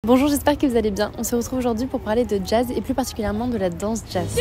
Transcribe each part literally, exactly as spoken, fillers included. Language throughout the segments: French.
Bonjour, j'espère que vous allez bien. On se retrouve aujourd'hui pour parler de jazz et plus particulièrement de la danse jazz.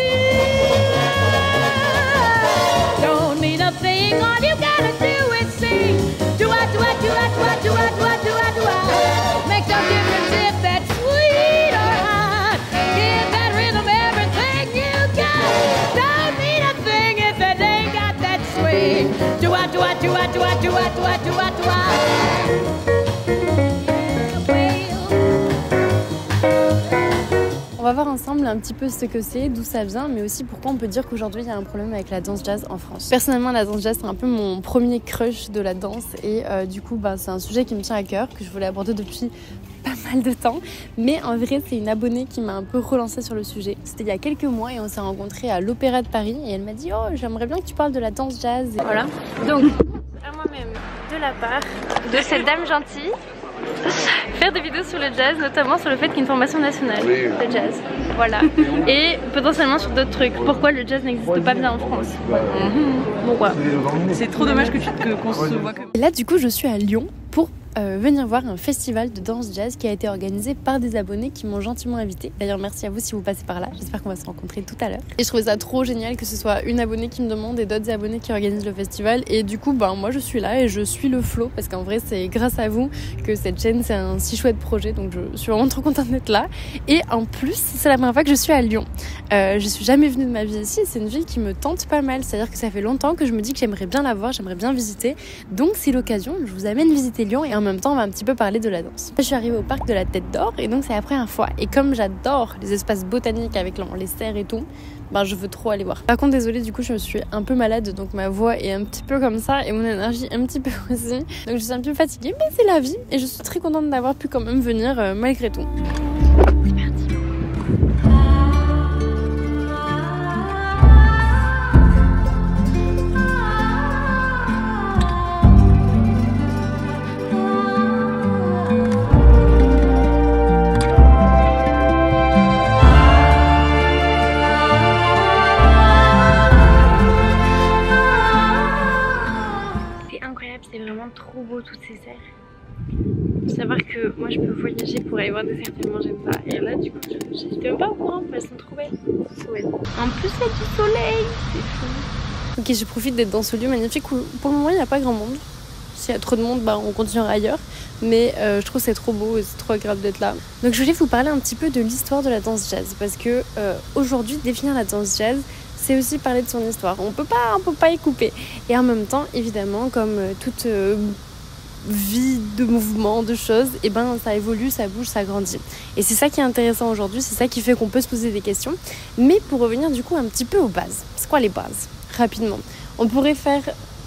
On va voir ensemble un petit peu ce que c'est, d'où ça vient, mais aussi pourquoi on peut dire qu'aujourd'hui il y a un problème avec la danse jazz en France. Personnellement, la danse jazz c'est un peu mon premier crush de la danse et euh, du coup bah, c'est un sujet qui me tient à cœur, que je voulais aborder depuis pas mal de temps, mais en vrai c'est une abonnée qui m'a un peu relancée sur le sujet. C'était il y a quelques mois et on s'est rencontrés à l'Opéra de Paris et elle m'a dit « Oh, j'aimerais bien que tu parles de la danse jazz ». Et voilà, donc à moi-même, de la part de cette dame gentille, faire des vidéos sur le jazz, notamment sur le fait qu'il y a une formation nationale de jazz. Voilà. Et potentiellement sur d'autres trucs. Pourquoi le jazz n'existe pas bien en France. Mmh. Pourquoi? C'est trop dommage que tu que, qu'on se voit que... Et là du coup je suis à Lyon pour euh, venir voir un festival de danse jazz qui a été organisé par des abonnés qui m'ont gentiment invité. D'ailleurs merci à vous si vous passez par là. J'espère qu'on va se rencontrer tout à l'heure. Et je trouvais ça trop génial que ce soit une abonnée qui me demande et d'autres abonnés qui organisent le festival. Et du coup ben, moi je suis là et je suis le flow parce qu'en vrai c'est grâce à vous que cette chaîne c'est un si chouette projet. Donc je suis vraiment trop contente d'être là. Et en plus c'est la première fois que je suis à Lyon. Euh, je suis jamais venue de ma vie ici. C'est une ville qui me tente pas mal. C'est-à-dire que ça fait longtemps que je me dis que j'aimerais bien la voir, j'aimerais bien visiter. Donc c'est l'occasion, je vous amène visiter Lyon et en même temps on va un petit peu parler de la danse. Je suis arrivée au parc de la Tête d'Or et donc c'est la première fois. Et comme j'adore les espaces botaniques avec les serres et tout, ben je veux trop aller voir. Par contre désolée, du coup je suis un peu malade donc ma voix est un petit peu comme ça et mon énergie un petit peu aussi. Donc je suis un peu fatiguée mais c'est la vie et je suis très contente d'avoir pu quand même venir euh, malgré tout. C'est parti. C'est vraiment trop beau toutes ces serres. Faut savoir que moi je peux voyager pour aller voir des serres tellement j'aime ça. Et là du coup j'étais même pas au courant mais elles sont trop belles. Ouais. En plus il y a du soleil, c'est fou. Ok, je profite d'être dans ce lieu magnifique où pour le moment il n'y a pas grand monde. S'il y a trop de monde, bah, on continuera ailleurs. Mais euh, je trouve que c'est trop beau et c'est trop agréable d'être là. Donc je voulais vous parler un petit peu de l'histoire de la danse jazz. Parce que euh, aujourd'hui définir la danse jazz, c'est aussi parler de son histoire. On peut pas, on peut pas y couper. Et en même temps, évidemment, comme euh, toute euh, vie de mouvement, de choses, et ben ça évolue, ça bouge, ça grandit. Et c'est ça qui est intéressant aujourd'hui, c'est ça qui fait qu'on peut se poser des questions. Mais pour revenir du coup un petit peu aux bases. C'est quoi les bases? Rapidement. On pourrait faire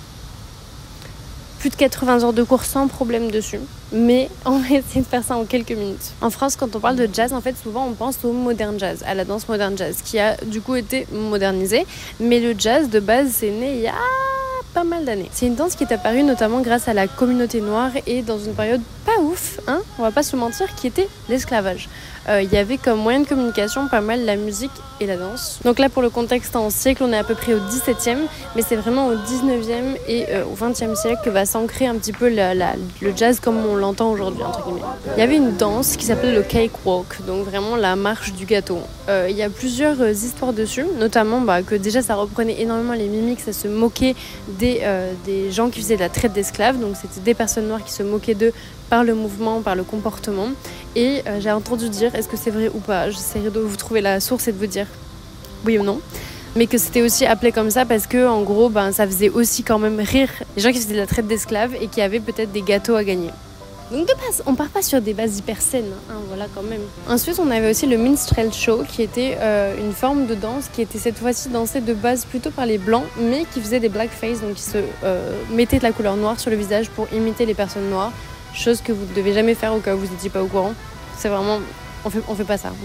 plus de quatre-vingts heures de cours sans problème dessus, mais on va essayer de faire ça en quelques minutes. En France, quand on parle de jazz, en fait, souvent on pense au modern jazz, à la danse modern jazz, qui a du coup été modernisée, mais le jazz de base, c'est né il y a pas mal d'années. C'est une danse qui est apparue notamment grâce à la communauté noire et dans une période pas ouf, hein, on va pas se mentir, qui était l'esclavage. Euh, il y avait comme moyen de communication pas mal la musique et la danse. Donc là pour le contexte en siècle, on est à peu près au dix-septième, mais c'est vraiment au dix-neuvième et euh, au vingtième siècle que va s'ancrer un petit peu la, la, le jazz comme on l'entend aujourd'hui, entre guillemets. Il y avait une danse qui s'appelait le cakewalk, donc vraiment la marche du gâteau. Euh, il y a plusieurs euh, histoires dessus, notamment bah, que déjà ça reprenait énormément les mimiques, ça se moquait des, euh, des gens qui faisaient de la traite d'esclaves, donc c'était des personnes noires qui se moquaient d'eux par le mouvement, par le comportement. Et euh, j'ai entendu dire, est-ce que c'est vrai ou pas, j'essaierai de vous trouver la source et de vous dire oui ou non, mais que c'était aussi appelé comme ça parce que en gros ben, ça faisait aussi quand même rire les gens qui faisaient de la traite d'esclaves et qui avaient peut-être des gâteaux à gagner. Donc de base, on part pas sur des bases hyper saines, hein, voilà quand même. Ensuite, on avait aussi le minstrel show qui était euh, une forme de danse qui était cette fois-ci dansée de base plutôt par les blancs, mais qui faisait des blackface, donc qui se euh, mettaient de la couleur noire sur le visage pour imiter les personnes noires, chose que vous ne devez jamais faire au cas où vous n'étiez pas au courant. C'est vraiment, on fait, on fait pas ça, on fait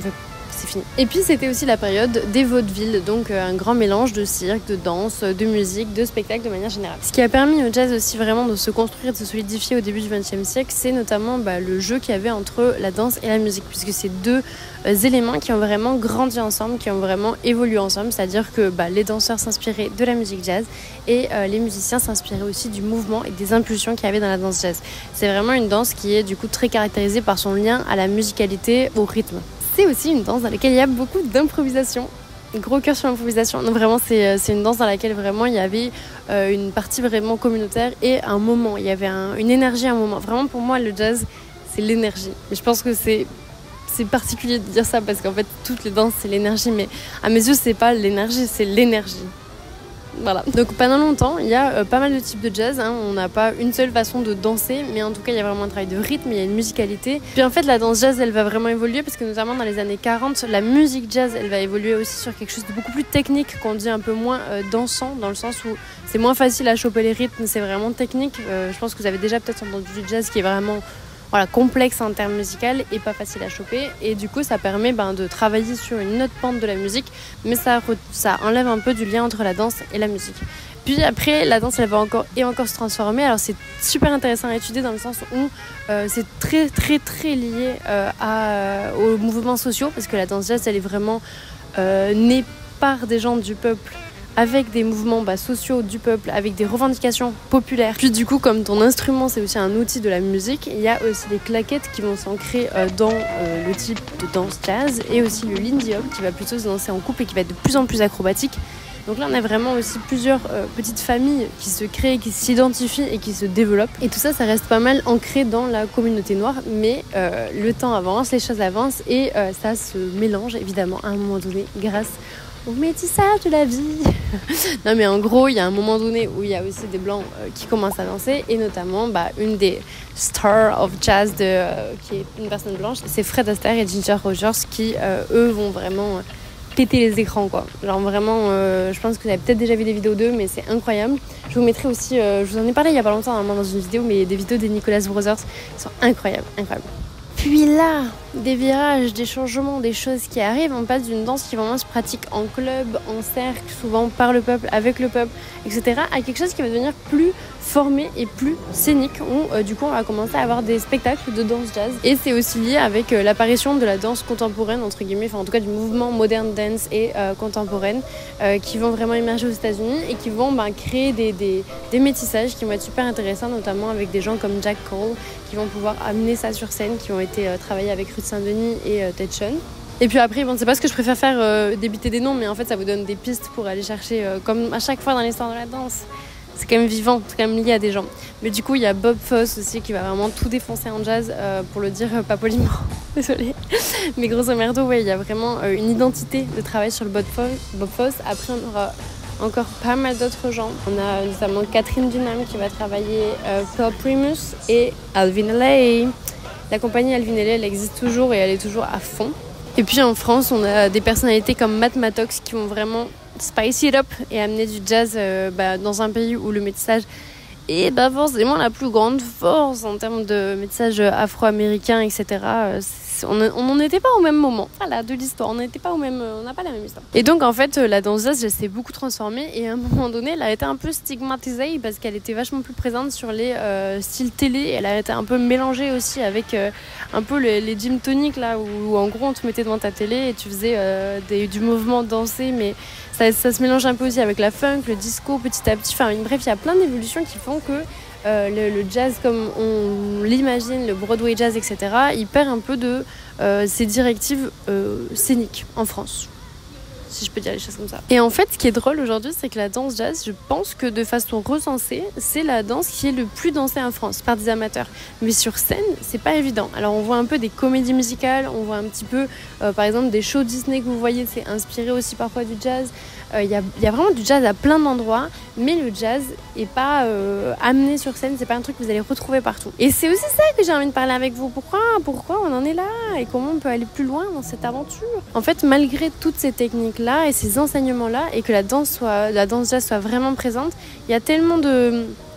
c'est fini. Et puis c'était aussi la période des vaudevilles, donc un grand mélange de cirque, de danse, de musique, de spectacle de manière générale. Ce qui a permis au jazz aussi vraiment de se construire, de se solidifier au début du vingtième siècle, c'est notamment bah, le jeu qu'il y avait entre la danse et la musique, puisque c'est deux euh, éléments qui ont vraiment grandi ensemble, qui ont vraiment évolué ensemble, c'est-à-dire que bah, les danseurs s'inspiraient de la musique jazz et euh, les musiciens s'inspiraient aussi du mouvement et des impulsions qu'il y avait dans la danse jazz. C'est vraiment une danse qui est du coup très caractérisée par son lien à la musicalité, au rythme. C'est aussi une danse dans laquelle il y a beaucoup d'improvisation. Gros cœur sur l'improvisation. Non, vraiment, c'est, c'est une danse dans laquelle vraiment il y avait euh, une partie vraiment communautaire et un moment. Il y avait un, une énergie à un moment. Vraiment, pour moi, le jazz, c'est l'énergie. Et je pense que c'est, c'est particulier de dire ça parce qu'en fait, toutes les danses, c'est l'énergie. Mais à mes yeux, c'est pas l'énergie, c'est l'énergie. Voilà. Donc pendant longtemps, il y a euh, pas mal de types de jazz, hein. On n'a pas une seule façon de danser, mais en tout cas il y a vraiment un travail de rythme, il y a une musicalité. Puis en fait la danse jazz elle va vraiment évoluer parce que notamment dans les années quarante, la musique jazz elle va évoluer aussi sur quelque chose de beaucoup plus technique, qu'on dit un peu moins euh, dansant, dans le sens où c'est moins facile à choper les rythmes, c'est vraiment technique. Euh, je pense que vous avez déjà peut-être entendu du jazz qui est vraiment voilà, complexe en termes musicaux et pas facile à choper, et du coup ça permet ben, de travailler sur une autre pente de la musique, mais ça, ça enlève un peu du lien entre la danse et la musique. Puis après la danse elle va encore et encore se transformer, alors c'est super intéressant à étudier dans le sens où euh, c'est très très très lié euh, à, euh, aux mouvements sociaux, parce que la danse jazz elle est vraiment euh, née par des gens du peuple, avec des mouvements bah, sociaux du peuple, avec des revendications populaires. Puis du coup, comme ton instrument, c'est aussi un outil de la musique, il y a aussi des claquettes qui vont s'ancrer euh, dans euh, le type de danse jazz, et aussi le lindy hop qui va plutôt se danser en couple et qui va être de plus en plus acrobatique. Donc là, on a vraiment aussi plusieurs euh, petites familles qui se créent, qui s'identifient et qui se développent. Et tout ça, ça reste pas mal ancré dans la communauté noire, mais euh, le temps avance, les choses avancent, et euh, ça se mélange évidemment à un moment donné grâce au métissage de la vie. Non mais en gros, il y a un moment donné où il y a aussi des blancs euh, qui commencent à danser, et notamment bah, une des stars of jazz de, euh, qui est une personne blanche, c'est Fred Astaire et Ginger Rogers qui euh, eux vont vraiment euh, péter les écrans quoi. Genre vraiment, euh, je pense que vous avez peut-être déjà vu des vidéos d'eux, mais c'est incroyable. Je vous mettrai aussi, euh, je vous en ai parlé il y a pas longtemps dans une vidéo, mais des vidéos des Nicholas Brothers, ils sont incroyables, incroyables. Puis là, des virages, des changements, des choses qui arrivent. On passe d'une danse qui vraiment se pratique en club, en cercle, souvent par le peuple, avec le peuple, et cetera, à quelque chose qui va devenir plus formé et plus scénique, où euh, du coup on va commencer à avoir des spectacles de danse jazz. Et c'est aussi lié avec euh, l'apparition de la danse contemporaine, entre guillemets, enfin en tout cas du mouvement modern dance et euh, contemporaine, euh, qui vont vraiment émerger aux États-Unis et qui vont bah, créer des, des, des métissages qui vont être super intéressants, notamment avec des gens comme Jack Cole, qui vont pouvoir amener ça sur scène, qui ont été euh, travaillés avec Ruth Saint-Denis et euh, Ted Sean. Et puis après, bon, c'est pas ce que je préfère faire, euh, débiter des noms, mais en fait ça vous donne des pistes pour aller chercher, euh, comme à chaque fois dans l'histoire de la danse. C'est quand même vivant, c'est quand même lié à des gens. Mais du coup, il y a Bob Fosse aussi qui va vraiment tout défoncer en jazz, euh, pour le dire euh, pas poliment. Désolée. Mais grosso merdo, ouais, il y a vraiment euh, une identité de travail sur le Bob Fosse. Bob Fosse. Après, on aura encore pas mal d'autres gens. On a notamment Catherine Dunham qui va travailler euh, Pearl Primus et Alvin Ailey. La compagnie Alvin Ailey, elle existe toujours et elle est toujours à fond. Et puis en France, on a des personnalités comme Matt Mattox qui vont vraiment spice it up et amener du jazz euh, bah, dans un pays où le métissage est bah, forcément la plus grande force en termes de métissage afro-américain, et cetera. Euh, on n'en était pas au même moment, voilà, de l'histoire, on n'était pas au même, on n'a pas la même histoire. Et donc en fait, la danse jazz, elle s'est beaucoup transformée, et à un moment donné, elle a été un peu stigmatisée parce qu'elle était vachement plus présente sur les euh, styles télé. Elle a été un peu mélangée aussi avec euh, un peu les, les gym tonic là, où, où en gros on te mettait devant ta télé et tu faisais euh, des, du mouvement dansé, mais ça, ça se mélange un peu aussi avec la funk, le disco petit à petit. Enfin bref, il y a plein d'évolutions qui font que Euh, le, le jazz comme on l'imagine, le Broadway jazz, et cetera, il perd un peu de euh, ses directives euh, scéniques en France, si je peux dire les choses comme ça. Et en fait, ce qui est drôle aujourd'hui, c'est que la danse jazz, je pense que de façon recensée, c'est la danse qui est le plus dansée en France par des amateurs. Mais sur scène, c'est pas évident. Alors on voit un peu des comédies musicales, on voit un petit peu, euh, par exemple, des shows Disney que vous voyez, c'est inspiré aussi parfois du jazz. Il euh, y, y a vraiment du jazz à plein d'endroits, mais le jazz est pas euh, amené sur scène, c'est pas un truc que vous allez retrouver partout. Et c'est aussi ça que j'ai envie de parler avec vous. Pourquoi, pourquoi on en est là et comment on peut aller plus loin dans cette aventure. En fait, malgré toutes ces techniques-là et ces enseignements-là, et que la danse soit, la danse jazz soit vraiment présente, il y a tellement de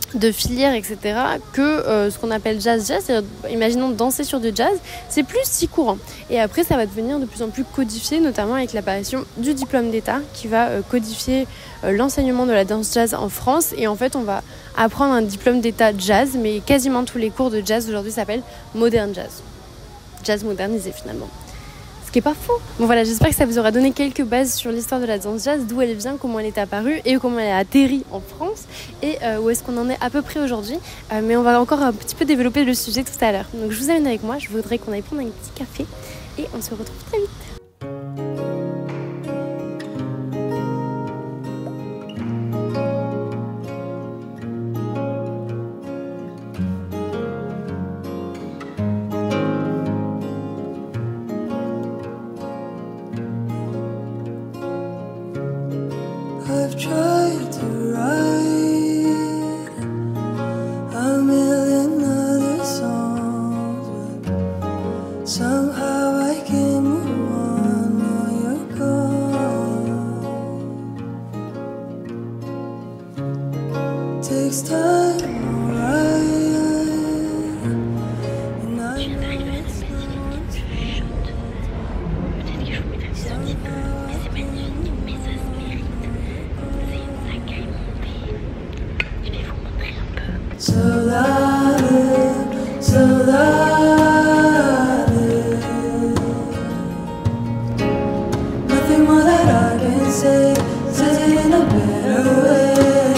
de filière, et cetera, que euh, ce qu'on appelle jazz-jazz. C'est-à-dire, imaginons danser sur du jazz, c'est plus si courant. Et après, ça va devenir de plus en plus codifié, notamment avec l'apparition du diplôme d'État qui va euh, codifier euh, l'enseignement de la danse jazz en France. Et en fait, on va apprendre un diplôme d'État jazz, mais quasiment tous les cours de jazz aujourd'hui s'appellent modern jazz. Jazz modernisé finalement. Ce qui est pas faux. Bon voilà, j'espère que ça vous aura donné quelques bases sur l'histoire de la danse jazz, d'où elle vient, comment elle est apparue et comment elle a atterri en France et euh, où est-ce qu'on en est à peu près aujourd'hui. Euh, mais on va encore un petit peu développer le sujet tout à l'heure. Donc je vous amène avec moi, je voudrais qu'on aille prendre un petit café et on se retrouve très vite. I've tried to write a million other songs, but somehow I can't move on while you're gone. Takes time to write, and I know it's not Peut-être que je vous mettrai plus un petit peu, mais c'est magnifique, mais ça se mérite. C'est une saga montée. Je vais vous montrer un peu. so loud, so loud. Nothing more that I can say, says it in a better way.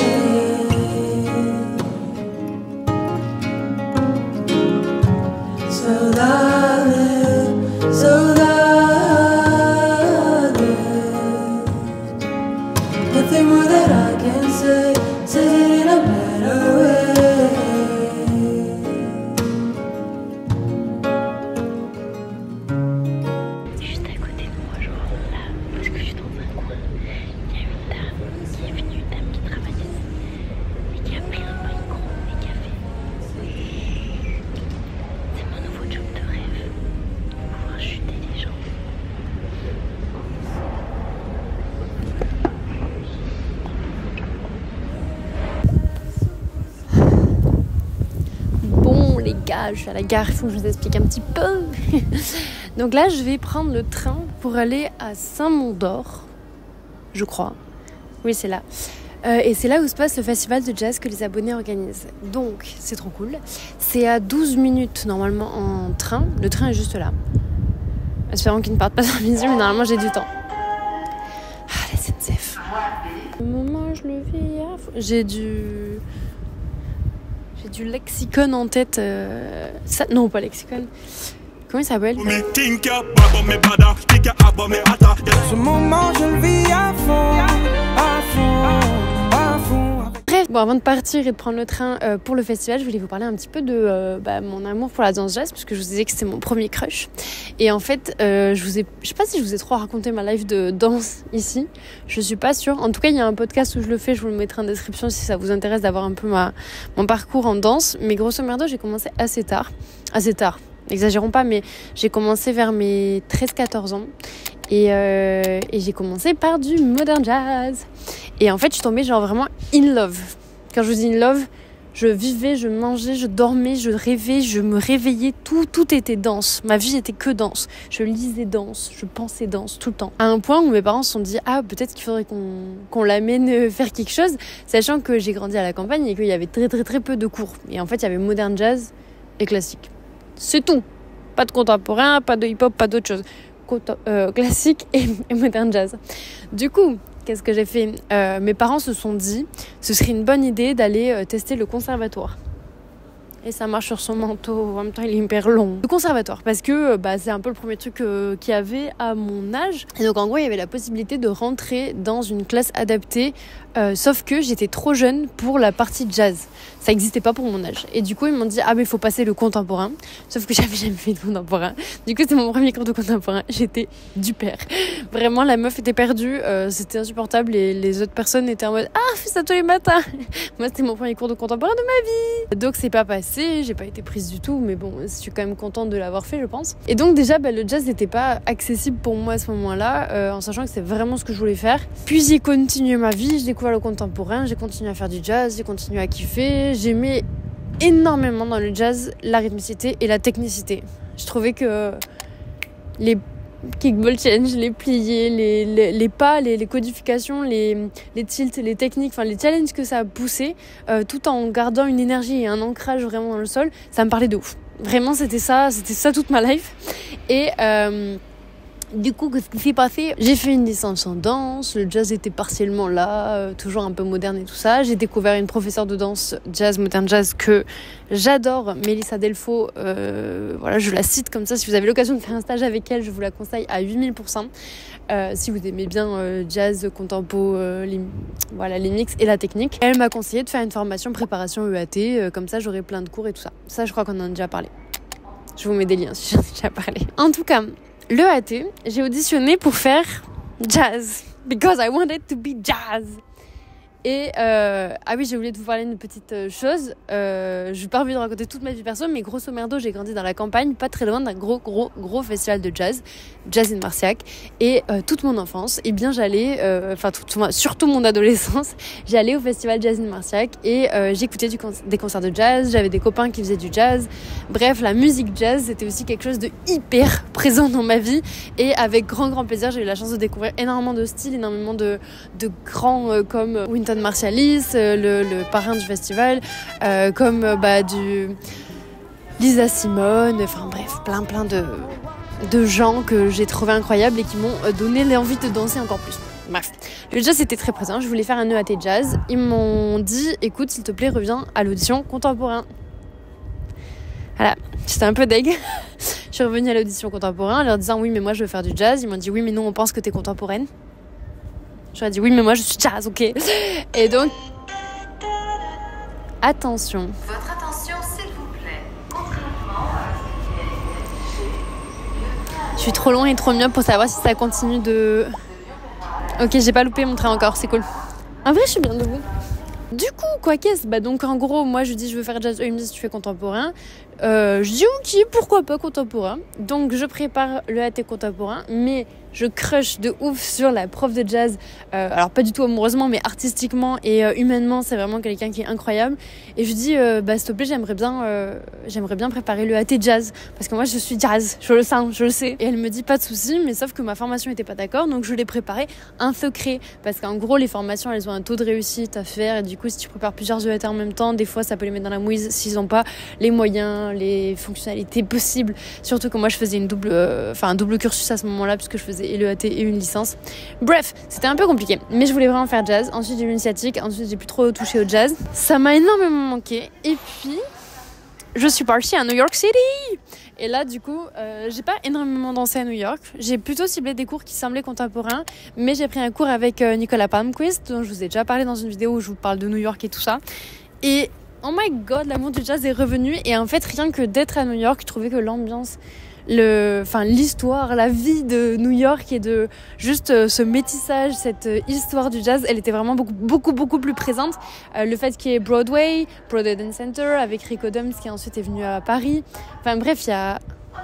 So loud, so loud. Nothing more that I can say, says it in a better way. Juste à côté de moi, genre là, parce que je suis dans un coin, il y a une dame qui est venue, une dame qui travaille ici, et qui a pris un micro et qui a fait. C'est mon nouveau job de rêve, pouvoir chuter les gens. Bon les gars, je suis à la gare, il faut que je vous explique un petit peu. Donc là, je vais prendre le train pour aller à Saint-Mondor, je crois. Oui, c'est là. Euh, et c'est là où se passe le festival de jazz que les abonnés organisent. Donc, c'est trop cool. C'est à douze minutes normalement en train. Le train est juste là. Espérons qu'il ne parte pas dans mes yeux, mais normalement j'ai du temps. Ah, la S N C F. Au moment où je le vis à fond. J'ai du... J'ai du lexicon en tête. Euh... Ça... Non, pas lexicon. Comment il s'appelle ? Ce moment je le vis à fond, à fond, à fond. Bref, bon, avant de partir et de prendre le train euh, pour le festival, je voulais vous parler un petit peu de euh, bah, mon amour pour la danse jazz, parce que je vous disais que c'était mon premier crush. Et en fait, euh, je vous ai, je sais pas si je vous ai trop raconté ma life de danse ici. Je suis pas sûre. En tout cas, il y a un podcast où je le fais. Je vous le mettrai en description si ça vous intéresse d'avoir un peu ma mon parcours en danse. Mais grosso merdo, j'ai commencé assez tard, assez tard. N'exagérons pas, mais j'ai commencé vers mes treize quatorze ans. Et, euh, et j'ai commencé par du modern jazz. Et en fait, je suis tombée genre vraiment in love. Quand je vous dis in love, je vivais, je mangeais, je dormais, je rêvais, je me réveillais. Tout, tout était danse. Ma vie était que danse. Je lisais danse, je pensais danse tout le temps. À un point où mes parents se sont dit « Ah, peut-être qu'il faudrait qu'on, qu'on l'amène faire quelque chose », sachant que j'ai grandi à la campagne et qu'il y avait très très très peu de cours. Et en fait, il y avait modern jazz et classique. C'est tout. Pas de contemporain, pas de hip-hop, pas d'autre chose. Conto- euh, classique et, et modern jazz. Du coup, qu'est-ce que j'ai fait ? euh, Mes parents se sont dit, ce serait une bonne idée d'aller euh, tester le conservatoire. Et ça marche sur son manteau, en même temps il est hyper long. Le conservatoire, parce que bah, c'est un peu le premier truc euh, qu'il y avait à mon âge. Et donc en gros, il y avait la possibilité de rentrer dans une classe adaptée, euh, sauf que j'étais trop jeune pour la partie jazz. Ça n'existait pas pour mon âge. Et du coup, ils m'ont dit, ah mais il faut passer le contemporain. Sauf que j'avais jamais fait de contemporain. Du coup, c'était mon premier cours de contemporain. J'étais du père. Vraiment, la meuf était perdue. Euh, c'était insupportable. Et les autres personnes étaient en mode, ah, fais ça tous les matins. Moi, c'était mon premier cours de contemporain de ma vie. Donc, c'est pas passé. J'ai pas été prise du tout. Mais bon, je suis quand même contente de l'avoir fait, je pense. Et donc, déjà, bah, le jazz n'était pas accessible pour moi à ce moment-là, euh, en sachant que c'est vraiment ce que je voulais faire. Puis, j'ai continué ma vie. J'ai découvert le contemporain. J'ai continué à faire du jazz. J'ai continué à kiffer. mais j'aimais énormément dans le jazz la rythmicité et la technicité. Je trouvais que les kickball change, les pliés, les, les, les pas, les, les codifications, les, les tilts, les techniques, enfin les challenges que ça a poussé, euh, tout en gardant une énergie et un ancrage vraiment dans le sol, ça me parlait de ouf. Vraiment, c'était ça, c'était ça toute ma life. Et euh, du coup, qu'est-ce qui s'est passé ? J'ai fait une licence en danse, le jazz était partiellement là, euh, toujours un peu moderne et tout ça. J'ai découvert une professeure de danse jazz, moderne jazz, que j'adore, Mélissa Delfaux. Euh, voilà, je la cite comme ça. Si vous avez l'occasion de faire un stage avec elle, je vous la conseille à huit mille pour cent. Euh, si vous aimez bien euh, jazz, contempo, euh, les, voilà, les mix et la technique. Elle m'a conseillé de faire une formation préparation E A T, euh, comme ça j'aurai plein de cours et tout ça. Ça, je crois qu'on en a déjà parlé. Je vous mets des liens si j'en ai déjà parlé. En tout cas, l'E A T, j'ai auditionné pour faire jazz. Because I wanted to be jazz. Et euh, ah oui, j'ai oublié de vous parler d'une petite chose. Euh, je n'ai pas envie de raconter toute ma vie perso, mais grosso merdo, j'ai grandi dans la campagne, pas très loin d'un gros, gros, gros festival de jazz, Jazz in Marciac. Et euh, toute mon enfance, eh bien, j'allais, enfin, euh, surtout mon adolescence, j'allais au festival Jazz in Marciac et euh, j'écoutais du con- des concerts de jazz. J'avais des copains qui faisaient du jazz. Bref, la musique jazz, c'était aussi quelque chose de hyper présent dans ma vie. Et avec grand, grand plaisir, j'ai eu la chance de découvrir énormément de styles, énormément de, de grands euh, comme Wynton Marsalis, euh, le, le parrain du festival, euh, comme euh, bah, du Lisa Simone, enfin bref, plein plein de, de gens que j'ai trouvé incroyables et qui m'ont donné l'envie de danser encore plus. Bref, le jazz était très présent, je voulais faire un E A T jazz. Ils m'ont dit, écoute, s'il te plaît, reviens à l'audition contemporain. Voilà, j'étais un peu deg. Je suis revenue à l'audition contemporain en leur disant, oui, mais moi je veux faire du jazz. Ils m'ont dit, oui, mais nous on pense que t'es contemporaine. J'aurais dit oui, mais moi je suis jazz, ok. Et donc, attention. Votre attention, s'il vous plaît. Contrairement à Je suis trop loin et trop mieux pour savoir si ça continue de. Ok, j'ai pas loupé mon train encore, c'est cool. En vrai, je suis bien debout. Du coup, quoi qu'est-ce ? Bah donc en gros, moi je dis je veux faire jazz, eux ils me disent tu fais contemporain. Euh, je dis ok, pourquoi pas contemporain. Donc je prépare le A T contemporain, mais je crush de ouf sur la prof de jazz. Euh, alors pas du tout amoureusement, mais artistiquement et euh, humainement, c'est vraiment quelqu'un qui est incroyable. Et je dis euh, bah s'il te plaît, j'aimerais bien, euh, j'aimerais bien préparer le A T jazz parce que moi je suis jazz, je le sens, je le sais. Et elle me dit pas de souci, mais sauf que ma formation était pas d'accord, donc je l'ai préparé un secret parce qu'en gros les formations elles ont un taux de réussite à faire et du coup si tu prépares plusieurs E A T en même temps, des fois ça peut les mettre dans la mouise s'ils ont pas les moyens, les fonctionnalités possibles. Surtout que moi je faisais une double, euh, enfin un double cursus à ce moment-là puisque je faisais et l'E A T et une licence. Bref, c'était un peu compliqué, mais je voulais vraiment faire jazz. Ensuite j'ai eu une sciatique, ensuite j'ai plus trop touché au jazz. Ça m'a énormément manqué. Et puis je suis partie à New York City. Et là, du coup, euh, j'ai pas énormément dansé à New York. J'ai plutôt ciblé des cours qui semblaient contemporains, mais j'ai pris un cours avec euh, Nicolas Palmquist, dont je vous ai déjà parlé dans une vidéo où je vous parle de New York et tout ça. Et oh my god, l'amour du jazz est revenu. Et en fait, rien que d'être à New York, je trouvais que l'ambiance, le, enfin l'histoire, la vie de New York et de juste euh, ce métissage, cette euh, histoire du jazz, elle était vraiment beaucoup, beaucoup, beaucoup plus présente. Euh, le fait qu'il y ait Broadway, Broadway Dance Center, avec Rick Adams qui ensuite est venu à Paris. Enfin bref, il y a...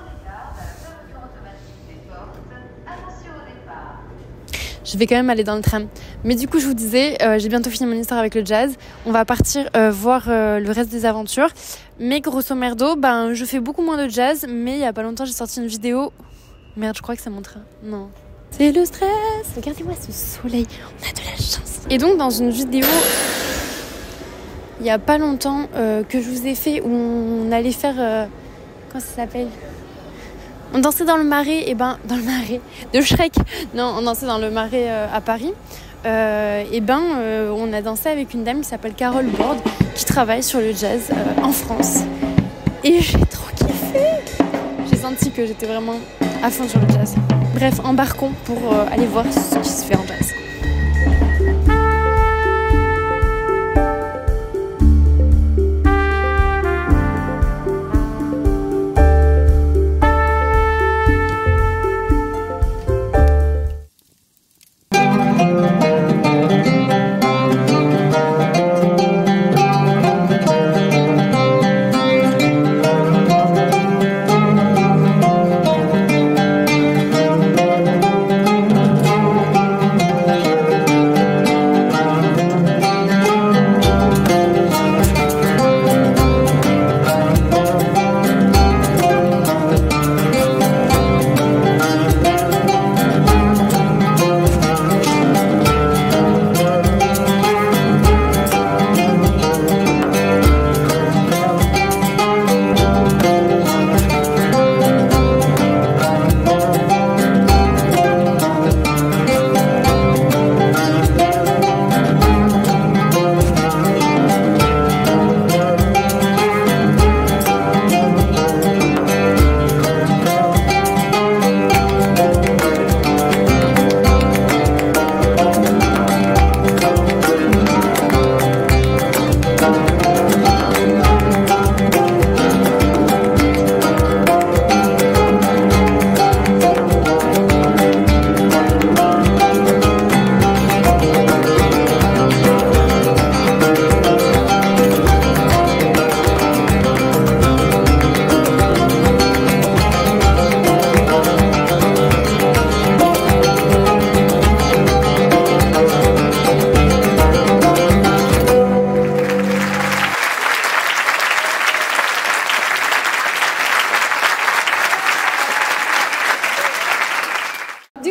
Je vais quand même aller dans le tram. Mais du coup, je vous disais, euh, j'ai bientôt fini mon histoire avec le jazz. On va partir euh, voir euh, le reste des aventures. Mais grosso merdo, ben, je fais beaucoup moins de jazz. Mais il y a pas longtemps, j'ai sorti une vidéo. Merde, je crois que c'est mon train. Non. C'est le stress. Regardez-moi ce soleil. On a de la chance. Et donc, dans une vidéo, il y a pas longtemps euh, que je vous ai fait où on allait faire... Euh, comment ça s'appelle ? On dansait dans le marais, et ben dans le marais de Shrek. Non, on dansait dans le marais euh, à Paris. Euh, et ben euh, on a dansé avec une dame qui s'appelle Carole Borde, qui travaille sur le jazz euh, en France. Et j'ai trop kiffé. J'ai senti que j'étais vraiment à fond sur le jazz. Bref, embarquons pour euh, aller voir ce qui se fait en jazz.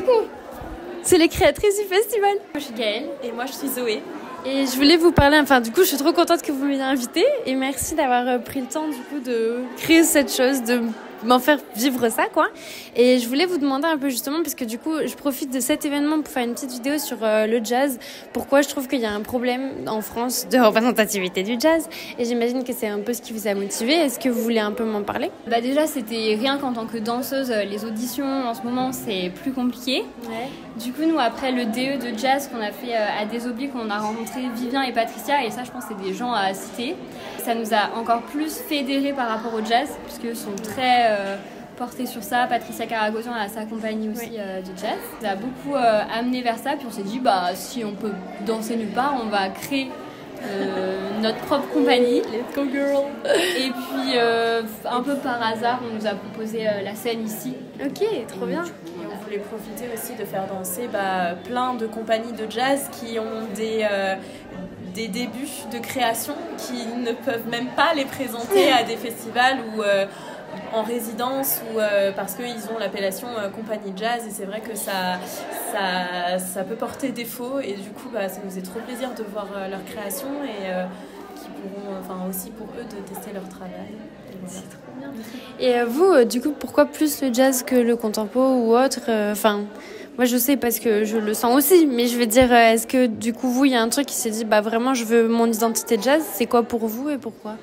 coup, c'est les créatrices du festival. Moi, je suis Gaëlle. Et moi, je suis Zoé. Et je voulais vous parler, enfin du coup je suis trop contente que vous m'ayez invitée et merci d'avoir pris le temps du coup de créer cette chose, de m'en faire vivre ça quoi. Et je voulais vous demander un peu justement parce que du coup je profite de cet événement pour faire une petite vidéo sur euh, le jazz, pourquoi je trouve qu'il y a un problème en France de représentativité du jazz et j'imagine que c'est un peu ce qui vous a motivé. Est-ce que vous voulez un peu m'en parler? Bah déjà c'était rien qu'en tant que danseuse, les auditions en ce moment c'est plus compliqué. Ouais. Du coup nous après le D E de jazz qu'on a fait à Désobliques, on a rencontré Vivien et Patricia et ça je pense c'est des gens à citer. Ça nous a encore plus fédérés par rapport au jazz puisque sont très euh, portés sur ça. Patricia Caragosian a sa compagnie aussi oui. euh, de jazz. Ça a beaucoup euh, amené vers ça puis on s'est dit bah si on peut danser nulle part on va créer euh, notre propre compagnie. Let's go girl. Et puis euh, un peu par hasard on nous a proposé euh, la scène ici. Ok, trop bien. Et on voulait profiter aussi de faire danser bah, plein de compagnies de jazz qui ont des, euh, des débuts de création qui ne peuvent même pas les présenter à des festivals ou euh, en résidence ou euh, parce qu'ils ont l'appellation euh, compagnie de jazz et c'est vrai que ça, ça, ça peut porter défaut et du coup bah, ça nous fait trop plaisir de voir euh, leur création et euh, qui pourront, enfin aussi pour eux de tester leur travail. Et voilà. C'est trop bien. Et euh, vous, euh, du coup, pourquoi plus le jazz que le contempo ou autre? Enfin, euh, moi je sais parce que je le sens aussi, mais je veux dire, euh, est-ce que du coup vous, il y a un truc qui s'est dit, bah vraiment, je veux mon identité jazz. C'est quoi pour vous et pourquoi?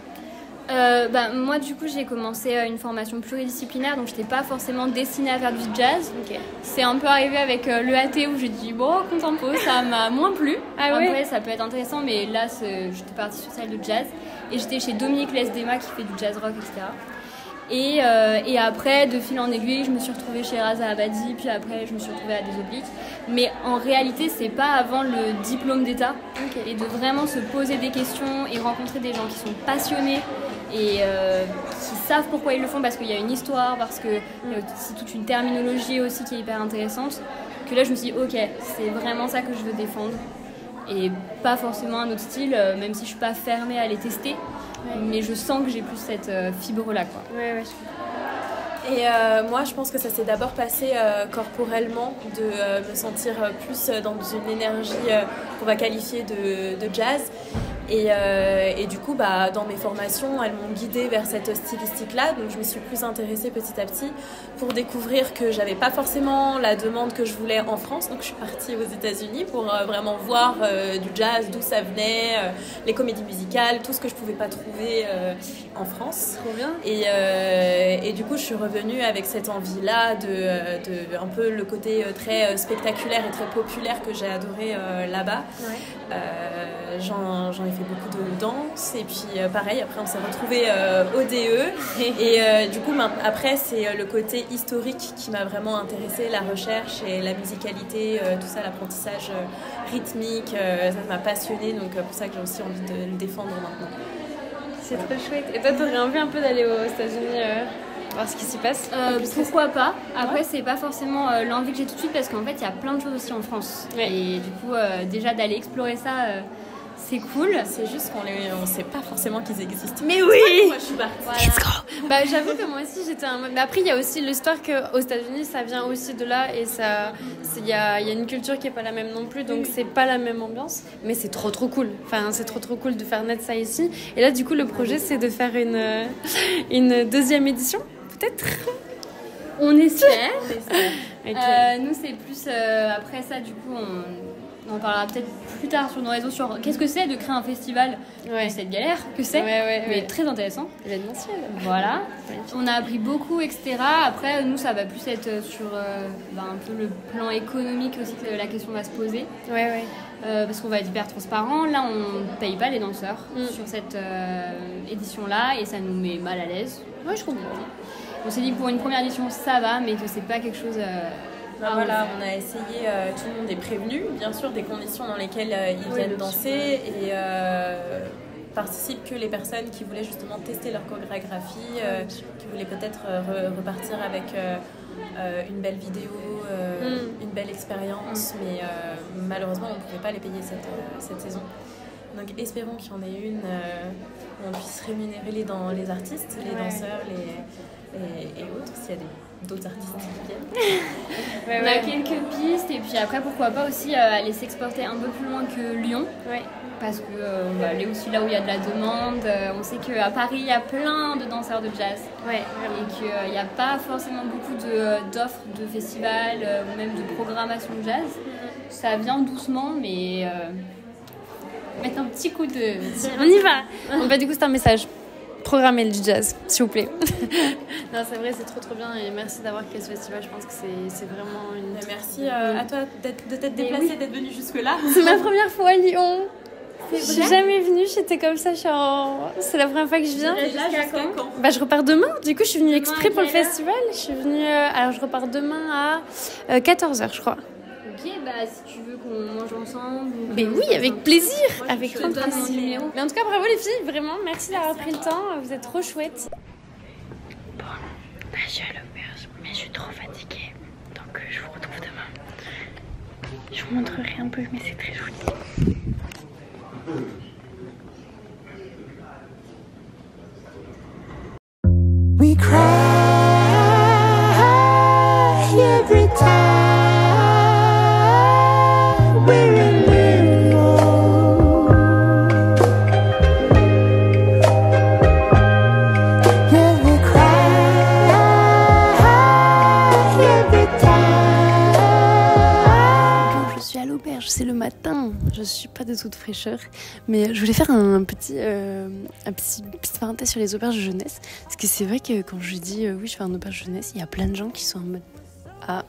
Euh, bah, moi du coup j'ai commencé une formation pluridisciplinaire donc je n'étais pas forcément destinée à faire du jazz. Okay. C'est un peu arrivé avec euh, l'E A T où j'ai dit bon contempo ça m'a moins plu. Ah Après ouais. ça peut être intéressant mais là j'étais partie sur celle de jazz et j'étais chez Dominique Lesdema qui fait du jazz rock et cetera. Et, euh, et après de fil en aiguille je me suis retrouvée chez Raza Abadi puis après je me suis retrouvée à Désobliques. Mais en réalité c'est pas avant le diplôme d'état okay. Et de vraiment se poser des questions et rencontrer des gens qui sont passionnés et euh, qui savent pourquoi ils le font parce qu'il y a une histoire, parce que mm. c'est toute une terminologie aussi qui est hyper intéressante, que là je me suis dit ok, c'est vraiment ça que je veux défendre et pas forcément un autre style, même si je suis pas fermée à les tester, ouais. Mais je sens que j'ai plus cette euh, fibre là quoi. Ouais, ouais, je... Et euh, moi je pense que ça s'est d'abord passé euh, corporellement, de euh, me sentir plus dans une énergie euh, qu'on va qualifier de, de jazz. Et, euh, et du coup, bah, dans mes formations, elles m'ont guidée vers cette stylistique-là. Donc, je me suis plus intéressée petit à petit pour découvrir que j'avais pas forcément la demande que je voulais en France. Donc, je suis partie aux États-Unis pour euh, vraiment voir euh, du jazz, d'où ça venait, euh, les comédies musicales, tout ce que je pouvais pas trouver euh, en France. Trop bien. Et, euh, et du coup, je suis revenue avec cette envie-là de, de un peu le côté très spectaculaire et très populaire que j'ai adoré euh, là-bas. Ouais. Euh, j'en, j'en ai fait beaucoup de danse et puis euh, pareil après on s'est retrouvés euh, au D E et euh, du coup après c'est le côté historique qui m'a vraiment intéressée, la recherche et la musicalité, euh, tout ça, l'apprentissage euh, rythmique, euh, ça m'a passionnée donc euh, pour ça que j'ai aussi envie de le défendre maintenant. C'est trop chouette. Et toi t'aurais envie un peu d'aller aux États-Unis euh... voir ce qui s'y passe? euh, Pourquoi pas. Après, ouais. C'est pas forcément euh, l'envie que j'ai tout de suite parce qu'en fait, il y a plein de choses aussi en France. Ouais. Et du coup, euh, déjà d'aller explorer ça, euh, c'est cool. C'est juste qu'on les, on sait pas forcément qu'ils existent. Mais oui. Moi, je suis partie. Voilà. Let's go. Bah, j'avoue que moi aussi, j'étais un mode. Mais après, il y a aussi l'histoire qu'aux États-Unis, ça vient aussi de là et ça, il y a, y a une culture qui est pas la même non plus, donc c'est pas la même ambiance. Mais c'est trop trop cool. Enfin, c'est trop trop cool de faire naître ça ici. Et là, du coup, le projet, c'est de faire une une deuxième édition. Peut-être. On espère. Okay. Euh, nous, c'est plus euh, après ça, du coup, on, on en parlera peut-être plus tard sur nos réseaux sur qu'est-ce que c'est de créer un festival. Ouais. Cette galère que c'est, ouais, ouais, mais ouais. Très intéressant. Événementiel. Voilà. On a appris beaucoup, et cetera. Après, nous, ça va plus être sur euh, bah, un peu le plan économique aussi que la question va se poser. Ouais, ouais. Euh, parce qu'on va être hyper transparent. Là, on ne paye pas les danseurs mm. sur cette euh, édition-là et ça nous met mal à l'aise. Ouais, je comprends. On s'est dit que pour une première édition, ça va, mais que c'est pas quelque chose... Euh, ben voilà, on a essayé, euh, tout le monde est prévenu, bien sûr, des conditions dans lesquelles euh, ils viennent oui, danser et euh, participent que les personnes qui voulaient justement tester leur chorégraphie, euh, qui voulaient peut-être euh, re- repartir avec euh, euh, une belle vidéo, euh, mm. une belle expérience, mm. mais euh, malheureusement, on ne pouvait pas les payer cette, euh, cette saison. Donc espérons qu'il y en ait une euh, où on puisse rémunérer les, dans, les artistes, les ouais. danseurs les, et, et autres, s'il y a des, d'autres artistes qui viennent. Ouais, On ouais. a quelques pistes et puis après pourquoi pas aussi euh, aller s'exporter un peu plus loin que Lyon. Ouais. Parce qu'on euh, va aller aussi là où il y a de la demande. Euh, on sait qu'à Paris il y a plein de danseurs de jazz. Ouais, Et qu'il n'y a pas forcément beaucoup de, d'offres de festivals euh, ou même de programmation de jazz. Ça vient doucement mais euh, mettre un petit coup de... On y va. Donc, bah, du coup, c'est un message. Programmez le jazz, s'il vous plaît. Non, c'est vrai, c'est trop trop bien et merci d'avoir créé ce festival. Je pense que c'est, c'est vraiment une. Mais merci euh, à toi d'être, de t'être déplacée, oui. d'être venue jusque-là. C'est ma première fois à Lyon. Je C'est suis vrai jamais venue, j'étais comme ça. Je suis en... C'est la première fois que je viens. Là, jusqu'à quand? Bah, je repars demain. Du coup, je suis venue Demain, exprès à pour le quelle heure festival. Je suis venue. euh, Alors, je repars demain à euh, quatorze heures, je crois. Ok, bah si tu veux qu'on mange ensemble. ou Mais qu'on oui, fasse avec un- plaisir. Moi, je- Avec je te grand donne mon plaisir. numéro. Mais en tout cas, bravo les filles. Vraiment, merci d'avoir pris le temps. Vous êtes trop chouettes. Bon, là je suis à l'auberge, mais je suis trop fatiguée. Donc euh, je vous retrouve demain. Je vous montrerai un peu, mais c'est très joli. We cry every time we're in limbo. Yeah, we cry every time. Je suis à l'auberge, c'est le matin. Je suis pas de toute fraîcheur, mais je voulais faire un petit, euh, un petit petite parenthèse sur les auberges de jeunesse, parce que c'est vrai que quand je dis euh, oui, je fais un auberge de jeunesse, il y a plein de gens qui sont en mode ah.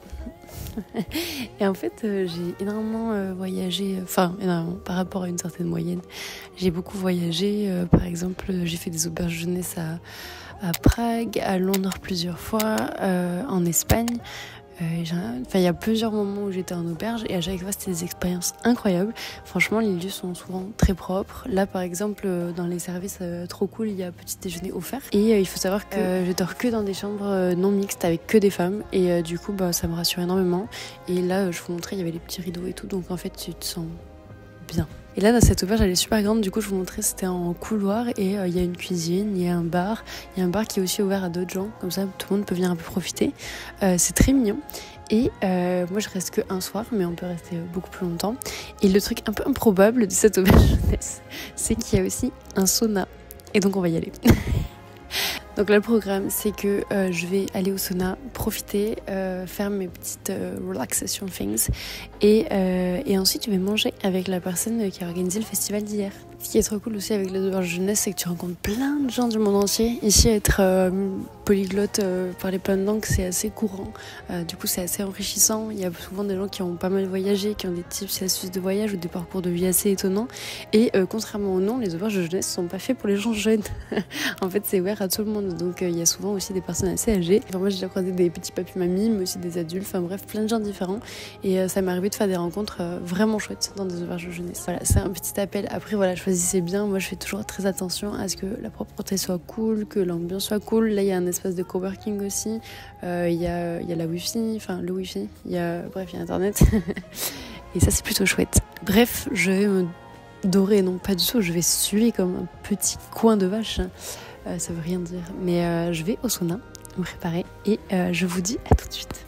Et en fait, euh, j'ai énormément euh, voyagé, enfin énormément par rapport à une certaine moyenne. J'ai beaucoup voyagé, euh, par exemple, j'ai fait des auberges de jeunesse à, à Prague, à Londres plusieurs fois, euh, en Espagne. Euh, j'ai un- enfin, il y a plusieurs moments où j'étais en auberge et à chaque fois c'était des expériences incroyables. Franchement, les lieux sont souvent très propres. Là, par exemple, euh, dans les services euh, trop cool, il y a petit déjeuner offert. Et euh, il faut savoir que euh, je dors que dans des chambres euh, non mixtes avec que des femmes. Et euh, du coup, bah, ça me rassure énormément. Et là, euh, je vous montrais, il y avait les petits rideaux et tout. Donc en fait, tu te sens bien. Et là, dans cette auberge, elle est super grande. Du coup, je vous montrais, c'était en couloir. Et euh, il y a une cuisine, il y a un bar. Il y a un bar qui est aussi ouvert à d'autres gens. Comme ça, tout le monde peut venir un peu profiter. Euh, c'est très mignon. Et euh, moi, je reste que un soir, mais on peut rester beaucoup plus longtemps. Et le truc un peu improbable de cette auberge jeunesse, c'est qu'il y a aussi un sauna. Et donc, on va y aller. Donc là, le programme, c'est que euh, je vais aller au sauna, profiter, euh, faire mes petites euh, relaxation things. Et, euh, et ensuite, je vais manger avec la personne qui a organisé le festival d'hier. Ce qui est trop cool aussi avec les auberges jeunesse, c'est que tu rencontres plein de gens du monde entier. Ici, être euh, polyglotte, euh, parler plein de langues, c'est assez courant. Euh, du coup, c'est assez enrichissant. Il y a souvent des gens qui ont pas mal voyagé, qui ont des tips et astuces de voyage ou des parcours de vie assez étonnants. Et euh, contrairement au nom, les auberges de jeunesse ne sont pas faits pour les gens jeunes. En fait, c'est ouvert à tout le monde. Donc, euh, il y a souvent aussi des personnes assez âgées. Enfin, moi, j'ai déjà croisé des petits papis-mamies, mais aussi des adultes. Enfin bref, plein de gens différents. Et euh, ça m'est arrivé de faire des rencontres euh, vraiment chouettes dans des auberges de jeunesse. Voilà, c'est un petit appel. Après, voilà, choisissez bien. Moi, je fais toujours très attention à ce que la propreté soit cool, que l'ambiance soit cool. Là, il y a un espace de coworking aussi. Euh, Il y a, il y a la wifi, enfin le wifi. Il y a, bref, il y a Internet. Et ça, c'est plutôt chouette. Bref, je vais me dorer, non pas du tout. Je vais suer comme un petit coin de vache. Euh, ça veut rien dire. Mais euh, je vais au sauna me préparer et euh, je vous dis à tout de suite.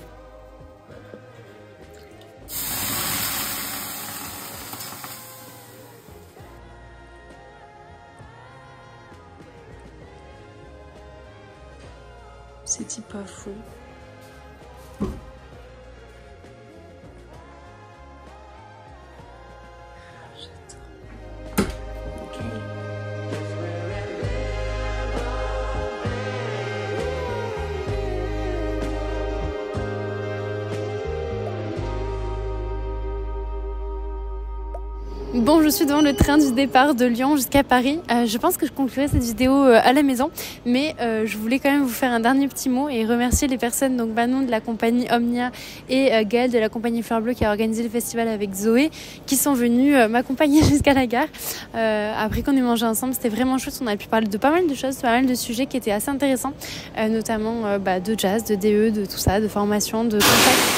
C'est-il pas fou? Bon, je suis devant le train du départ de Lyon jusqu'à Paris. Euh, je pense que je conclurai cette vidéo euh, à la maison, mais euh, je voulais quand même vous faire un dernier petit mot et remercier les personnes, donc Manon de la compagnie Omnia et euh, Gaëlle de la compagnie Fleur Bleue qui a organisé le festival avec Zoé, qui sont venus euh, m'accompagner jusqu'à la gare. Euh, après qu'on ait mangé ensemble, c'était vraiment chouette. On a pu parler de pas mal de choses, pas mal de sujets qui étaient assez intéressants, euh, notamment euh, bah, de jazz, de D E, de tout ça, de formation, de contact.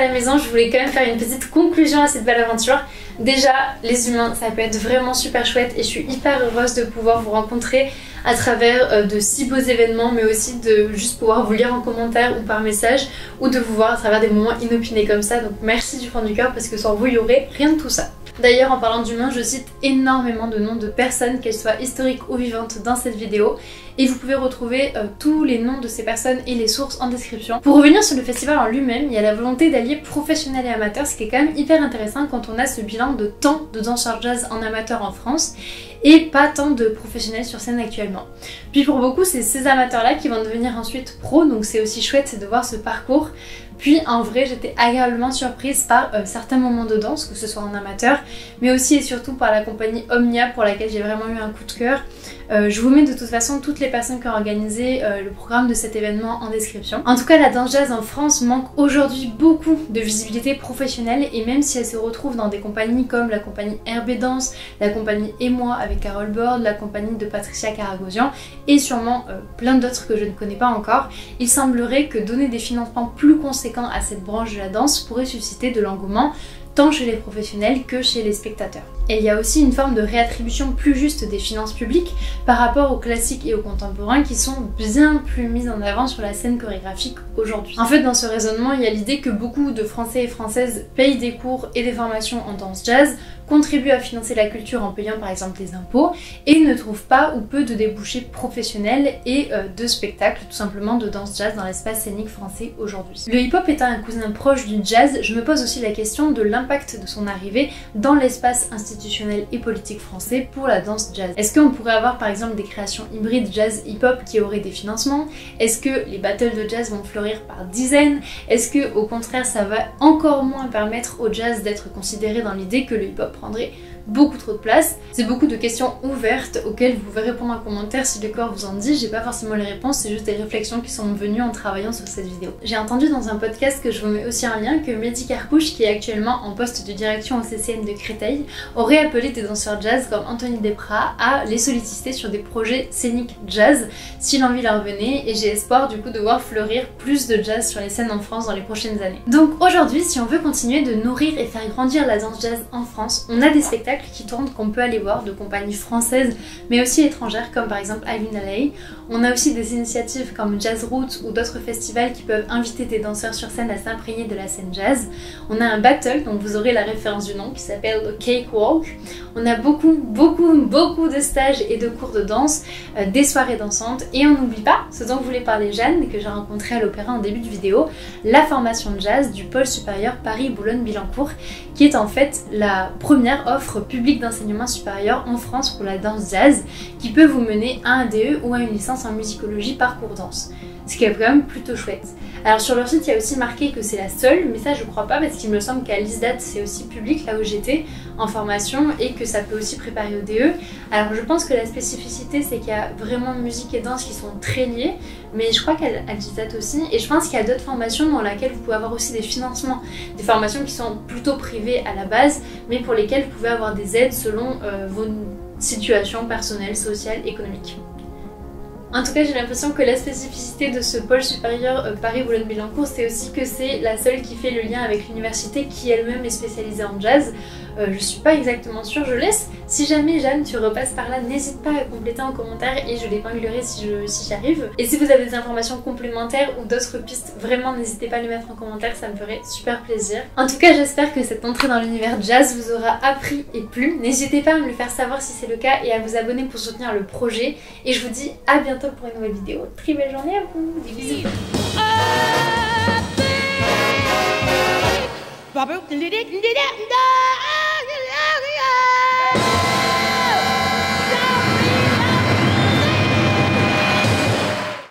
la maison, je voulais quand même faire une petite conclusion à cette belle aventure. Déjà, les humains, ça peut être vraiment super chouette et je suis hyper heureuse de pouvoir vous rencontrer à travers euh, de si beaux événements, mais aussi de juste pouvoir vous lire en commentaire ou par message, ou de vous voir à travers des moments inopinés comme ça. Donc merci du fond du cœur, parce que sans vous, il n'y aurait rien de tout ça. D'ailleurs, en parlant d'humains, je cite énormément de noms de personnes, qu'elles soient historiques ou vivantes, dans cette vidéo. Et vous pouvez retrouver euh, tous les noms de ces personnes et les sources en description. Pour revenir sur le festival en lui-même, il y a la volonté d'allier professionnels et amateurs, ce qui est quand même hyper intéressant quand on a ce bilan de tant de danseurs jazz en amateur en France et pas tant de professionnels sur scène actuellement. Puis pour beaucoup, c'est ces amateurs-là qui vont devenir ensuite pros, donc c'est aussi chouette de voir ce parcours. Puis en vrai, j'étais agréablement surprise par euh, certains moments de danse, que ce soit en amateur, mais aussi et surtout par la compagnie Omnia, pour laquelle j'ai vraiment eu un coup de cœur. Euh, je vous mets de toute façon toutes les personnes qui ont organisé euh, le programme de cet événement en description. En tout cas, la danse jazz en France manque aujourd'hui beaucoup de visibilité professionnelle, et même si elle se retrouve dans des compagnies comme la compagnie R B Danse, la compagnie Et Moi avec Carole Borde, la compagnie de Patricia Karagosian et sûrement euh, plein d'autres que je ne connais pas encore, il semblerait que donner des financements plus conséquents à cette branche de la danse pourrait susciter de l'engouement tant chez les professionnels que chez les spectateurs. Et il y a aussi une forme de réattribution plus juste des finances publiques par rapport aux classiques et aux contemporains qui sont bien plus mis en avant sur la scène chorégraphique aujourd'hui. En fait, dans ce raisonnement, il y a l'idée que beaucoup de Français et Françaises payent des cours et des formations en danse jazz, contribuent à financer la culture en payant par exemple des impôts, et ne trouvent pas ou peu de débouchés professionnels et euh, de spectacles tout simplement de danse jazz dans l'espace scénique français aujourd'hui. Le hip-hop étant un cousin proche du jazz, je me pose aussi la question de l'impact de son arrivée dans l'espace institutionnel et politique français pour la danse jazz. Est-ce qu'on pourrait avoir par exemple des créations hybrides jazz-hip-hop qui auraient des financements? Est-ce que les battles de jazz vont fleurir par dizaines? Est-ce que au contraire ça va encore moins permettre au jazz d'être considéré dans l'idée que le hip-hop prendrait beaucoup trop de place? C'est beaucoup de questions ouvertes auxquelles vous pouvez répondre en commentaire si le corps vous en dit. J'ai pas forcément les réponses, c'est juste des réflexions qui sont venues en travaillant sur cette vidéo. J'ai entendu dans un podcast que je vous mets aussi en lien que Mehdi Carcouche, qui est actuellement en poste de direction au C C N de Créteil, aurait appelé des danseurs jazz comme Anthony Desprats à les solliciter sur des projets scéniques jazz si l'envie leur venait, et j'ai espoir du coup de voir fleurir plus de jazz sur les scènes en France dans les prochaines années. Donc aujourd'hui, si on veut continuer de nourrir et faire grandir la danse jazz en France, on a des spectacles qui tournent qu'on peut aller voir de compagnies françaises mais aussi étrangères comme par exemple I've in L A. On a aussi des initiatives comme Jazz Roots ou d'autres festivals qui peuvent inviter des danseurs sur scène à s'imprégner de la scène jazz. On a un battle dont vous aurez la référence du nom qui s'appelle le Cakewalk. On a beaucoup beaucoup beaucoup de stages et de cours de danse, euh, des soirées dansantes, et on n'oublie pas ce dont voulait parler Jeanne, que j'ai rencontré à l'opéra en début de vidéo, la formation de jazz du pôle supérieur Paris-Boulogne-Billancourt, qui est en fait la première offre publique d'enseignement supérieur en France pour la danse jazz, qui peut vous mener à un D E ou à une licence en musicologie parcours danse, ce qui est quand même plutôt chouette. Alors sur leur site il y a aussi marqué que c'est la seule, mais ça je crois pas, parce qu'il me semble qu'à l'ISDAT c'est aussi public là où j'étais en formation, et que ça peut aussi préparer au D E. Alors je pense que la spécificité c'est qu'il y a vraiment musique et danse qui sont très liées, mais je crois qu'à l'ISDAT aussi, et je pense qu'il y a d'autres formations dans lesquelles vous pouvez avoir aussi des financements, des formations qui sont plutôt privées à la base, mais pour lesquelles vous pouvez avoir des aides selon euh, vos situations personnelles, sociales, économiques. En tout cas, j'ai l'impression que la spécificité de ce pôle supérieur euh, Paris-Boulogne-Billancourt, c'est aussi que c'est la seule qui fait le lien avec l'université qui elle-même est spécialisée en jazz. Euh, je suis pas exactement sûre, je laisse. Si jamais Jeanne, tu repasses par là, n'hésite pas à compléter en commentaire et je l'épinglerai si j'y si arrive. Et si vous avez des informations complémentaires ou d'autres pistes, vraiment n'hésitez pas à les mettre en commentaire, ça me ferait super plaisir. En tout cas, j'espère que cette entrée dans l'univers jazz vous aura appris et plu. N'hésitez pas à me le faire savoir si c'est le cas et à vous abonner pour soutenir le projet. Et je vous dis à bientôt pour une nouvelle vidéo. Très belle journée à vous, des bisous. Bobby,